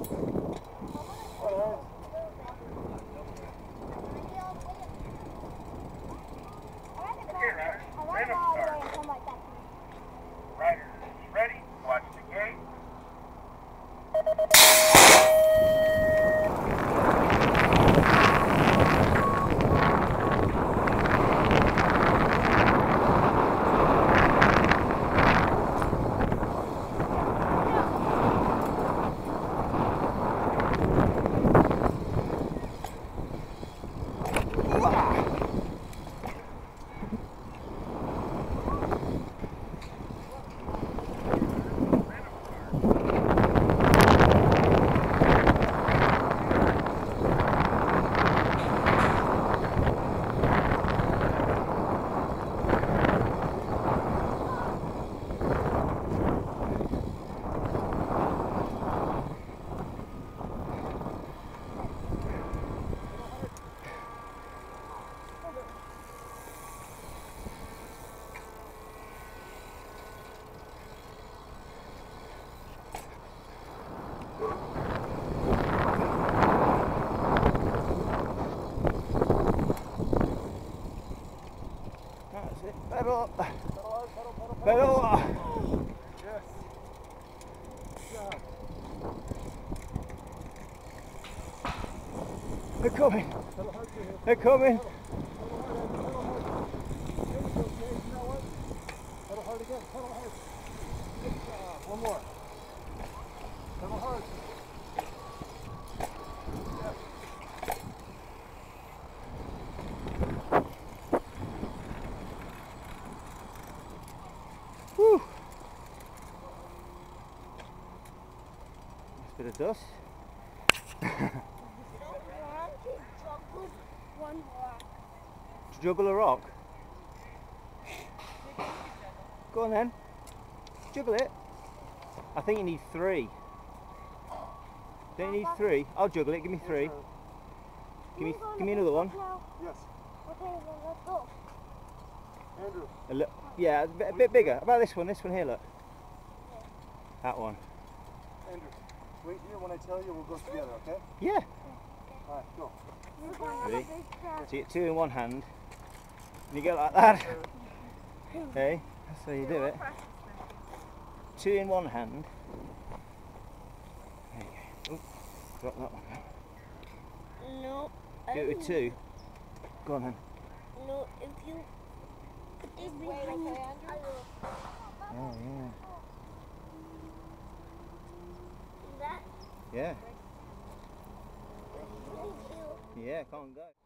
Riders, ready? Watch the gate. That's it. Pedal. Pedal. Yes. Good job. They're coming. Pedal hard to hit. They're coming. Pedal hard. It's okay. You know what? Pedal hard again. Pedal hard. Good job. One more. Pedal hard. Whew. Nice bit of dust. Juggle a rock. Go on then. Juggle it. I think you need 3. Don't you need 3? I'll juggle it. Give me 3. Give me another one. Yes. Okay, then let's go. Andrew. Yeah, a bit bigger. About this one here, look. That one. Andrew. Wait here when I tell you, we'll go together, okay? Yeah. Alright, go. Ready? So you get 2 in one hand. And you go like that. Okay, that's how you do it. 2 in one hand. There you go. Oh, drop that one. No. Do it with 2. Go on then. No, if you put this behind you. Oh yeah. That. Yeah. Thank you. Yeah, can't go.